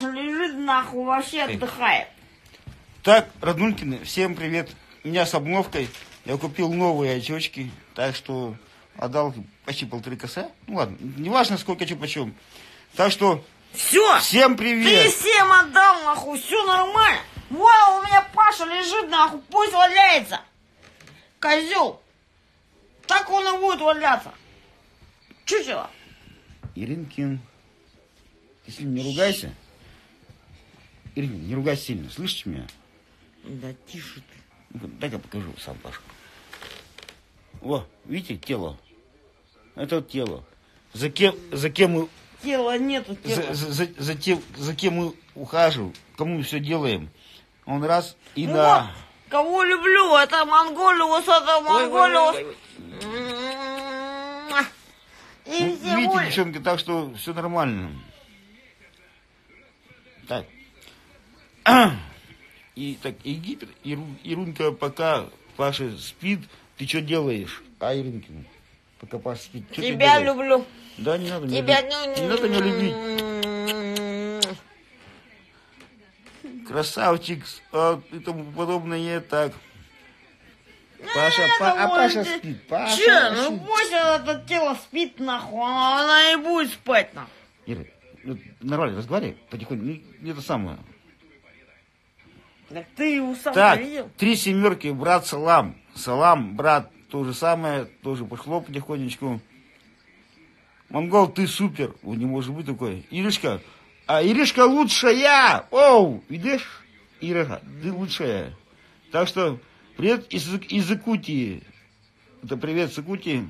Лежит нахуй, вообще отдыхает. Так, роднулькины, всем привет. Меня с обновкой. Я купил новые очечки, так что отдал почти 1,5 коса. Ну ладно, неважно сколько чего почем. Так что все, всем привет. Ты всем отдал, нахуй, все нормально. Вау, у меня Паша лежит, нахуй, пусть валяется. Козел. Так он и будет валяться. Чучело. Иринкин, ты сильно не ругайся. Иринкин, не ругайся сильно, слышишь меня? Да тише ты. Дай-ка покажу сам, Паша. О, видите, тело. Это вот тело. За кем мы... Тела нету, тела. За кем мы ухаживаем, кому мы все делаем. Он раз и ну на... Вот, кого люблю, это Монголиус, это Монголиус. И Ну, все видите, боль. девчонки, так что все нормально. Так. И так, Египет, Ирунка, пока Паша спит, ты что делаешь? А, Ирункина, пока Паша спит, что ты Тебя делаешь? люблю. Да, не надо меня Тебя любить. Не надо меня любить. Красавчик, и тому подобное, так. Паша, Паша спит. Паша Че, ну спит. пусть это тело спит, нахуй, она и будет спать, нахуй. Ира, ну, нормально разговаривай, потихоньку, не это самое. Так ты его сам Так, видел? 3 семерки, брат Салам. Салам, брат, то же самое, тоже пошло потихонечку. Монгол, ты супер. О, не может быть такой. Иришка, а Иришка лучшая. Оу, видишь? Ира, ты лучшая. Так что, привет из Якутии. Это привет с Якутии.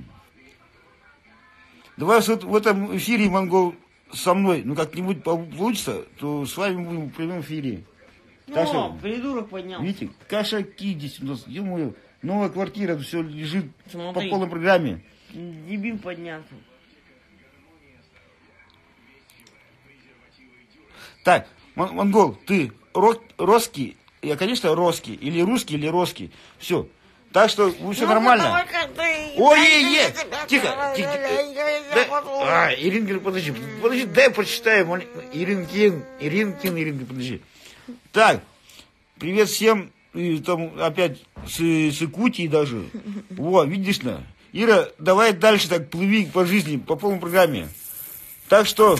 Давай в этом эфире, Монгол, со мной, ну как-нибудь получится, то с вами будем в прямом эфире. Так что, придурок поднял. видите, кошаки здесь у нас, ё-моё, новая квартира, все лежит Смотри. по полной программе. Дебил поднялся. Так, Монгол, ты русский, я, конечно, русский, или русский. Все. Так что все нормально. Ой, тихо. Иринкин, подожди, дай прочитаем. Иринкин, подожди. Так, привет всем, и там опять с Якутии даже. Во, видишь, на. Ира, давай дальше так плыви по жизни, по полной программе. Так что...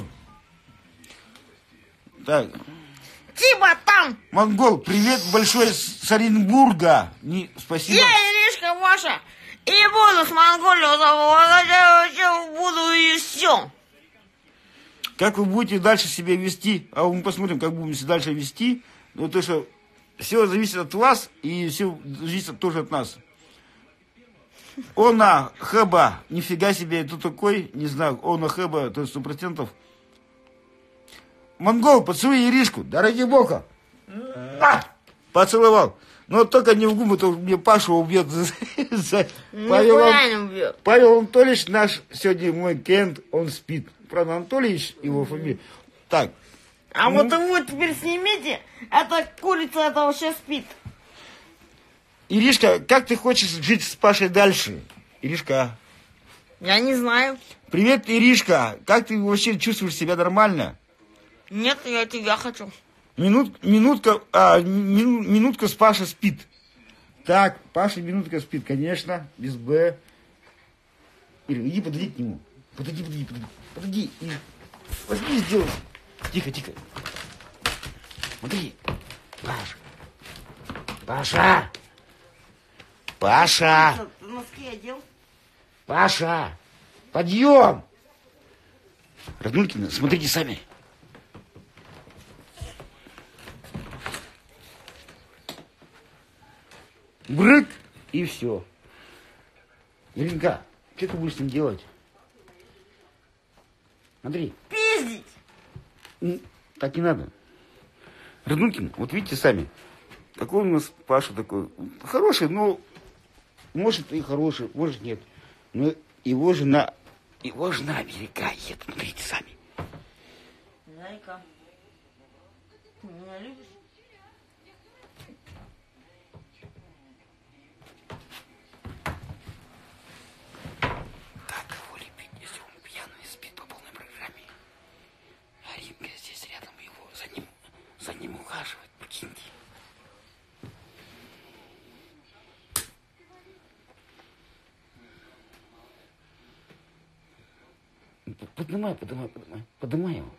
Так. Типа там. Монгол, привет большой с Оренбурга. Спасибо. Я Иришка ваша. И буду с Монголиусом. Буду и все. Как вы будете дальше себя вести? А мы посмотрим, как будем себя дальше вести. Ну, то, что все зависит от вас, и все зависит тоже от нас. Она, Хэба, нифига себе, кто такой, не знаю, Она, Хэба, то есть 100%. Монгол, поцелуй Иришку, да ради бога. Поцеловал. Но только не в губы, то мне Пашу убьет. Павел Анатольевич наш сегодня мой клиент, он спит. Правда, Анатольевич его фамилия. Так. А вот его теперь снимите, эта курица это вообще спит. Иришка, как ты хочешь жить с Пашей дальше? Иришка. Я не знаю. Привет, Иришка. Как ты вообще чувствуешь себя нормально? Нет, я тебя хочу. Минутка с Пашей спит. Так, Паша минутка спит, конечно, без Б. Ира, иди подойди к нему. Подойди. Возьми, сделай. Тихо. Смотри. Паша. Ты носки одел? Паша, подъем. Роднулькины, смотрите сами. Брык, и все. Иринка, что ты будешь с ним делать? Смотри. Пиздить. Так не надо. Роднулькин, вот видите сами, какой у нас Паша такой. Хороший, но может и хороший, может нет. Но его жена Америка едет, смотрите сами. Зайка, ты меня любишь? Как его любить, если он пьяный спит по полной программе? А Ринка здесь рядом его, за ним за ним ухаживать, прикиньте. Поднимай его.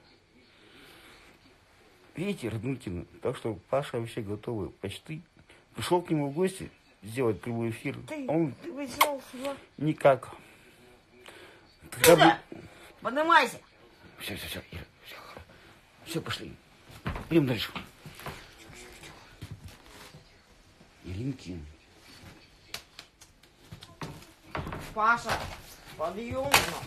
Видите, Радулькина, так что Паша вообще готовый почти. Пришел к нему в гости сделать прямой эфир. Ты взял сюда. Никак. Сюда! Поднимайся! Все, Ира, все, пошли. Идем дальше. Иринкин. Паша, подъем.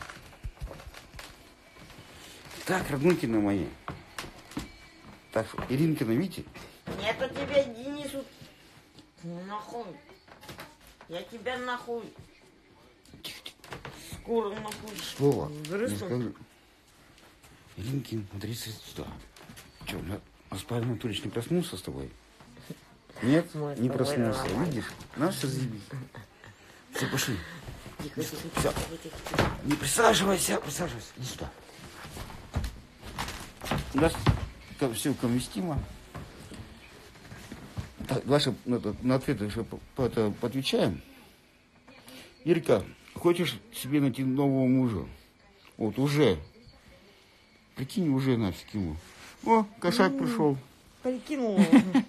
Так, Радулькина мои. Так, Иринкина, видите? Нет, у тебя, Денису, нахуй. Я тебя нахуй. Скоро нахуй. Слово. Взрыв. Иринкин, смотри сюда. Че, Павел Анатольевич не проснулся с тобой? Нет, не проснулся. Видишь? Нас все заебись. Все, пошли. Тихо. Все. Не присаживайся. Иди сюда. У нас все совместимо. Так, ваши на ответы еще поотвечаем. Ирка, хочешь себе найти нового мужа? Вот уже. Прикинь, уже нафиг ему. О, кошак пришел. Прикинул.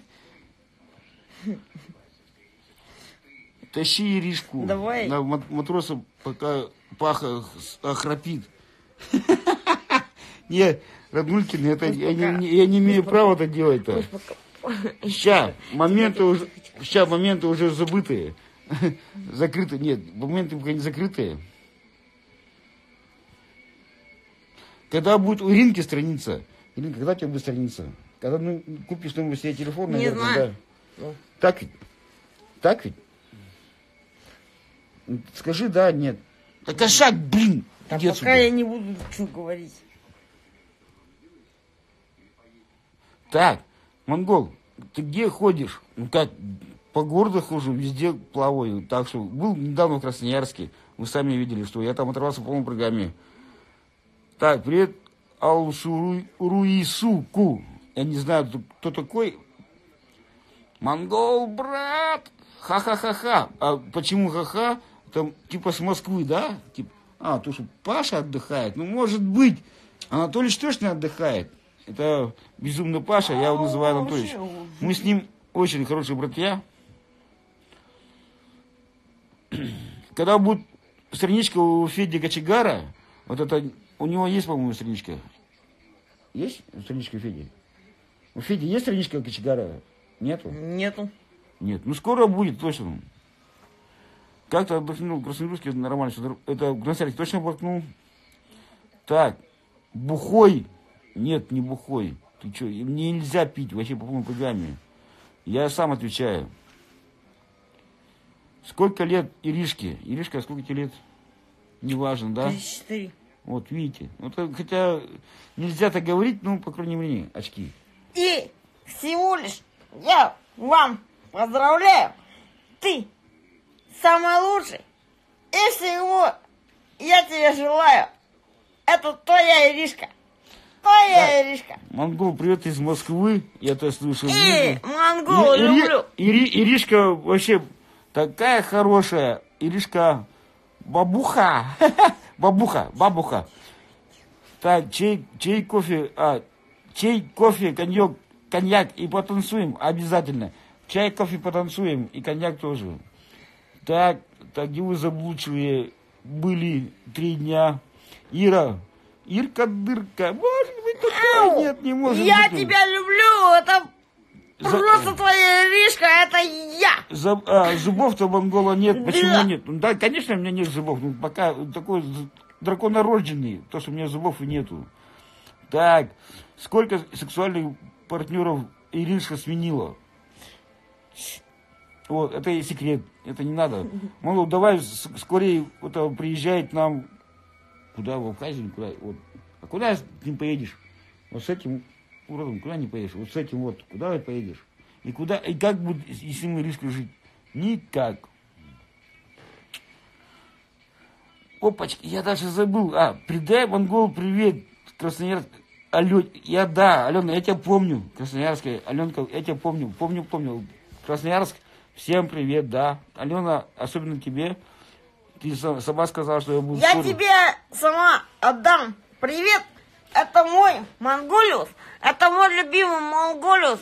Тащи Иришку. Давай. На матроса, пока Паха охрапит. Нет, Радулькин, это я не имею права это делать-то. Сейчас моменты уже забытые. Закрытые. Нет, моменты пока не закрытые. Когда будет у Иринки страница? Иринка, когда у тебя будет страница? Когда купишь новый себе телефон, не наверное, знаю. Да. Так ведь? Так ведь? Скажи да, нет. Да кошак, блин! Да пока я не буду ничего говорить. Так, монгол, ты где ходишь? Ну как, по городу хожу, везде плаваю. Так что был недавно в Красноярске. Вы сами видели, что я там оторвался в полной программе. Так, привет Алшуруисуку. Я не знаю, кто такой. Монгол, брат! Ха-ха-ха-ха. А почему ха-ха? Там типа с Москвы, да? То, что Паша отдыхает. Ну, может быть. Анатольевич точно отдыхает. Это безумный Паша, я его называю Анатольевич. Мы с ним очень хорошие братья. Когда будет страничка у Феди Кочегара, вот это, у него есть, по-моему, страничка? Есть страничка у Феди? У Феди есть страничка у Кочегара? Нету? Нету. Нет, ну скоро будет, точно. Как-то отдохнул, Красноярский нормально. Это Красноярский точно отдохнул. Так, бухой. Нет, не бухой. Ты что, мне нельзя пить вообще по полной программе. Я сам отвечаю. Сколько лет Иришке? Иришка, сколько тебе лет? Неважно, да? 34. Вот, видите. Вот, хотя нельзя так говорить, ну, по крайней мере, очки. И всего лишь я вам поздравляю. Ты самый лучший. И всего я тебе желаю. Это твоя Иришка. Твоя Иришка. Монгол, привет из Москвы. Я то слышал. Монгол, люблю. Иришка вообще такая хорошая. Иришка бабуха. Бабуха. Так, чай, кофе, коньяк и потанцуем обязательно. Чай, кофе, потанцуем и коньяк тоже. Так, где вы заблудшие были 3 дня? Ирка-дырка, может быть, такая? Нет, не может быть. Я тебя люблю, это просто твоя Иришка, это я. Зубов-то монгола нет, почему нет? Да, конечно, у меня нет зубов, но пока такой драконорожденный, то, что у меня зубов и нету. Так, сколько сексуальных партнеров Иришка сменила? Вот, это и секрет, это не надо. Монгол, давай скорее приезжай к нам. Куда, в Абхазию, куда? Вот. А куда ты не поедешь? Вот с этим уродом куда не поедешь? Вот с этим вот, куда ты поедешь? И куда, и как будет, если мы Иришкой жить? Никак. Опачки, я даже забыл. Передай Монгол привет, Красноярск. Алена, я тебя помню, Красноярская, Аленка, я тебя помню, помню. Красноярск, всем привет, да. Алена, особенно тебе. Ты сама сказала, что я буду... Я тебе сама отдам привет. Это мой Монголиус. Это мой любимый Монголиус.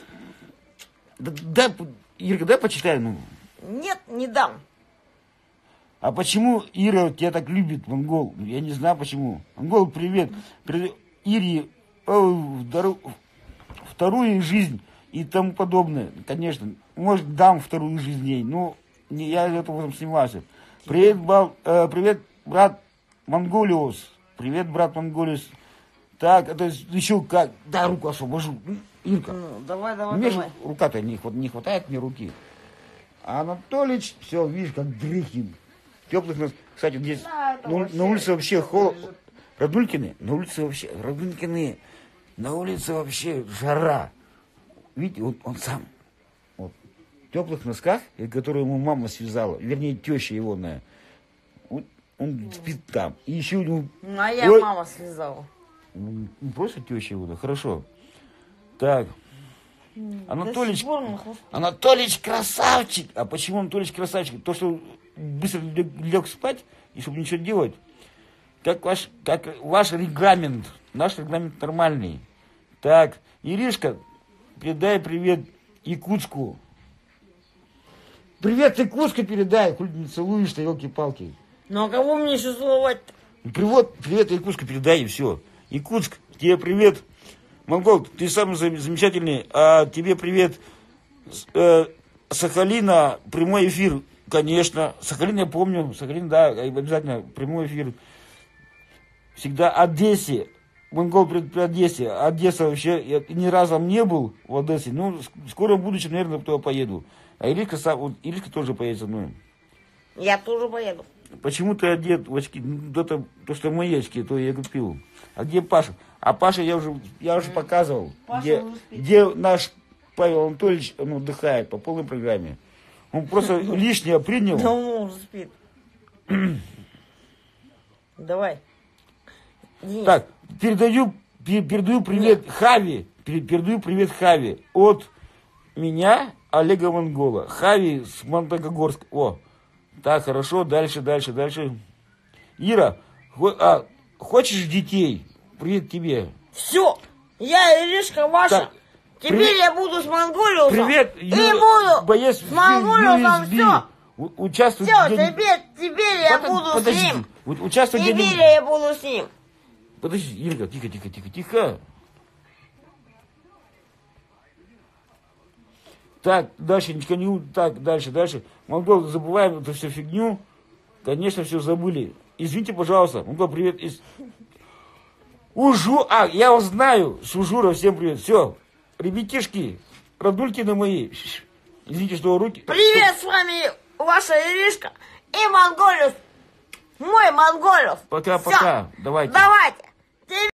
Ирка, дай почитай, ну. Нет, не дам. А почему Ира тебя так любит, Монгол? Я не знаю почему. Монгол, привет. Ире вторую жизнь и тому подобное. Конечно, может, дам вторую жизнь ей, но я этого сомневаюсь. Привет, брат Монголиус. Привет, брат Монголиус. Так, это еще как? Дай руку освобожу. Ирка. Ну, давай. Мне же рука-то не хватает мне руки. А Анатолич, все, видишь, как дрыхнет. Теплых, кстати, здесь на улице вообще холодно. Радулькины, на улице вообще жара. Видите, вот он сам. Вот, в теплых носках, которые ему мама связала, вернее, теща его, вот, он спит там. И еще у него... Моя мама связала. Ну, просто теща его, да, хорошо. Так. Анатолич красавчик. А почему Анатолич красавчик? То, что быстро лег спать, и чтобы ничего делать. Как ваш регламент. Наш регламент нормальный. Так, Иришка, передай привет Якутску. Привет Якутску передай. Коль не целуешь-то, елки-палки. Ну а кого мне еще целовать-то? Привет Якутску передай, и все. Якутск, тебе привет. Монгол, ты самый замечательный. А тебе привет. Сахалина, прямой эфир. Конечно. Сахалин я помню. Сахалин, да, обязательно прямой эфир. Всегда Одессе. Монгол при Одессе. Одесса вообще, я ни разу не был в Одессе. Ну, в скором будущем, наверное, туда поеду. А Иришка тоже поедет со мной. Я тоже поеду. Почему ты одет в очки? Ну, то, что мои очки, то я купил. А где Паша? А Паша я уже показывал. Где наш Павел Анатольевич, он отдыхает по полной программе. Он просто лишнее принял. Да он уже спит. Давай. Денис. Так, передаю привет Хави. Передаю привет Хави. От меня, Олега Монгола. Хави с Монтагорска. О, так, хорошо, дальше. Ира, хочешь детей? Привет тебе. Все, я Иришка ваша. Так, Теперь я буду с Монголиусом. Привет, и буду боец с Монголиусом, все. Участвуй. Все, теперь я буду с ним. Участвуй. Теперь я буду с ним. Подожди, Ирка, тихо. Так, дальше. Монгол, забываем эту всю фигню. Конечно, все забыли. Извините, пожалуйста. Монгол, привет. Я вас знаю. С Ужура всем привет. Все. Ребятишки, Радулькины мои. Извините, что руки... Привет, с вами ваша Иришка и Монголиус. Мой Монголиус. Пока. Давайте. Давайте.